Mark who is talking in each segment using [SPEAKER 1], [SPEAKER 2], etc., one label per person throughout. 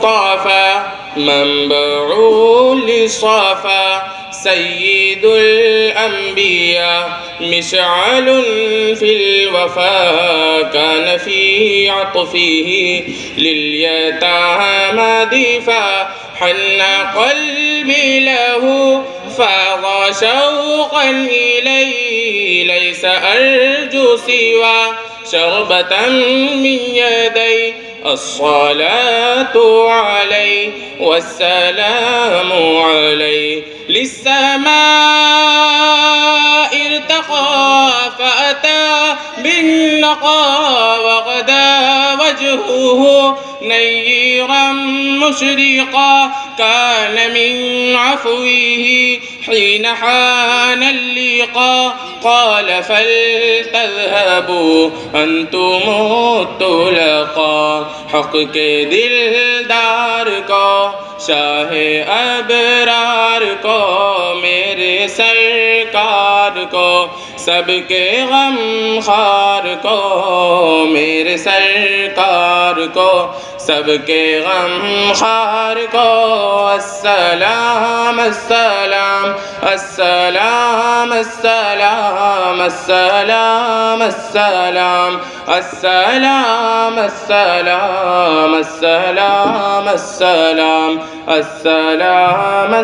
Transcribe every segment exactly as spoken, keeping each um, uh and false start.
[SPEAKER 1] طافا منبع للصفا سيد الأنبياء مشعل في الوفا كان في عطفه لليتامى ضيفا حن قلبي له فاض شوقا إليه ليس أرجو سوى شربة من يدي الصلاة عليه والسلام عليه للسماء ارتقى فأتى بالنقى وغدا وجهه نيرا مشرقا كان من عفوه حين حان اللقاء قال فلتذهبوا أنتم الطلقاء حق کے دلدار کو شاہ ابرار کو میرے سرکار کو سب کے غم خار کو میرے سرکار کو سب کے غم خار کو السلام السلام السلام السلام السلام السلام السلام السلام السلام السلام السلام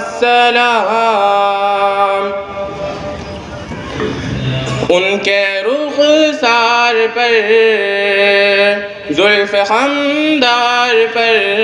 [SPEAKER 1] السلام ان کے رخسار پر زلف خمدار پر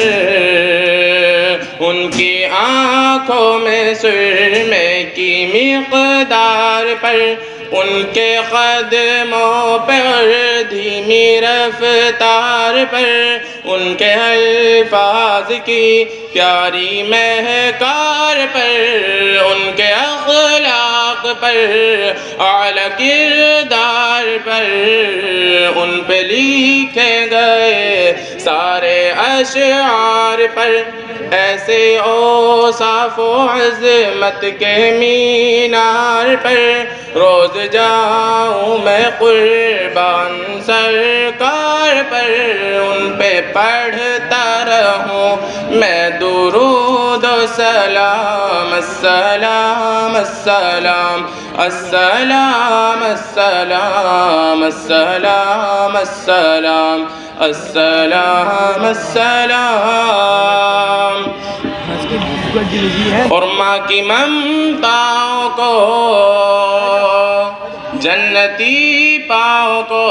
[SPEAKER 1] ان کی آنکھوں میں سرمے کی مقدار پر ان کے قدموں پر دھیمی رفتار پر ان کے الفاظ کی پیاری مہکار پر ان کے اخلاق پر اعلیٰ کردار پر ان پہ لکھے گئے سارے اشعار پر ایسے اوصاف و عظمت کے مینار پر روز جاؤں میں قربان سرکار پر ان پہ پڑھتا رہوں میں درود و سلام السلام السلام السلام السلام السلام السلام السلام السلام اور ماں کی ممتاؤں کو جنتی پاؤں کو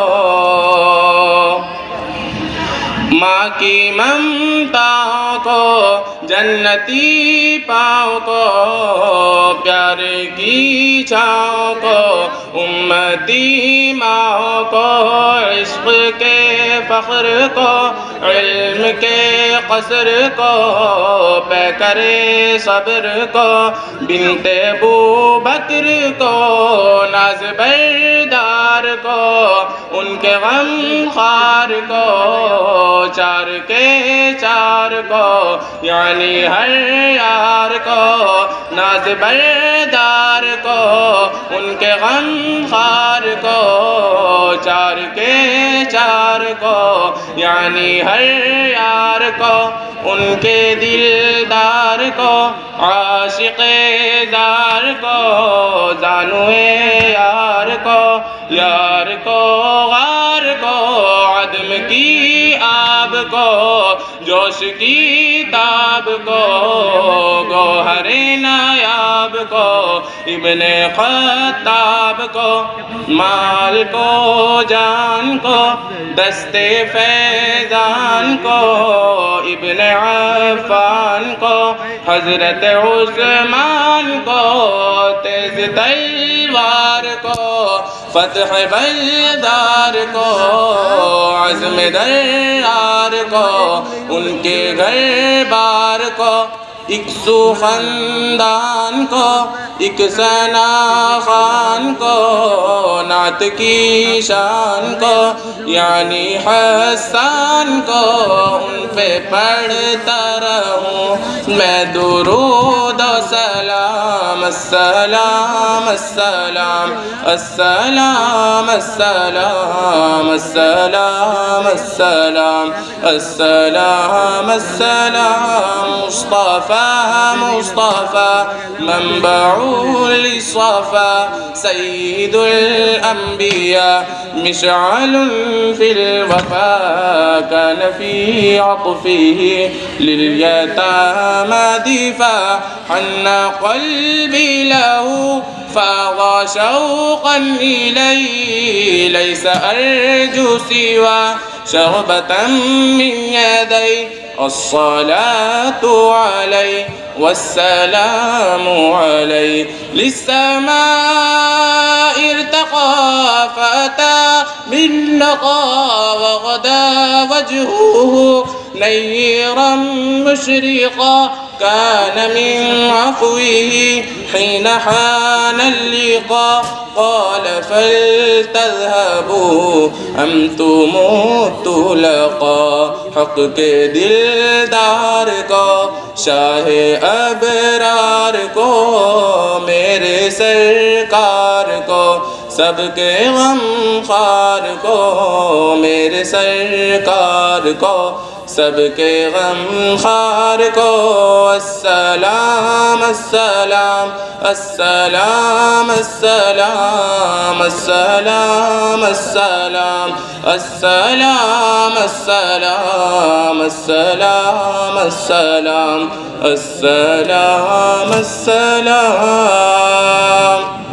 [SPEAKER 1] ماں کی ممتاؤں کو جنتی پاؤں کو پیار کی چھاؤں کو امتی ماں کو عشق کے فخر کو علم کے قصر کو پیکر صبر کو بنت ابو بکر کو ناز بردار کو ان کے غم خار کو چار کے چار کو یعنی ہر یار کو ناز بردار کو ان کے غم خار کو چار کے چار کو یعنی ہر یار کو ان کے دلدار کو عاشق دار کو زانوے یار کو یار کو غار کو عدم کی آب کو جوش کی تاب کو گوہر نایاب کو ابن خطاب کو مال کو جان کو دستے فیضان کو ابن عفان کو حضرت عثمان کو تیز تلوار کو فتح بلدار کو عزم درار کو ان کے گھر بار کو ایک سو خاندان کو، ایک ثنا خان کو، نعت کی شان کو یعنی حسان کو ان پہ پڑھتا رہوں میں درود و سلام۔ السلام السلام السلام السلام السلام السلام السلام السلام مصطفى مصطفى منبع للصفا سيد الأنبياء مشعل في الوفا كان في عطفه لليتامى دفاع حن قلبي له فاض شوقا إليه ليس أرجو سوى شربة من يدي الصلاة عليه والسلام عليه للسماء ارتقى فأتى بالنقى وغدا وجهه نيرا مشرقا كان من عفوه حين حان اللقاء قال فلتذهبوا أنتم الطلقاء حق کے دلدار کو شاہ ابرار کو میرے سرکار کو سب کے غم خوار کو میرے سرکار کو سب کے غم خوار کو السلام السلام السلام السلام السلام السلام السلام السلام السلام السلام السلام السلام